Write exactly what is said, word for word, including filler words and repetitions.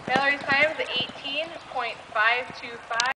Mallory's time is eighteen point five two five.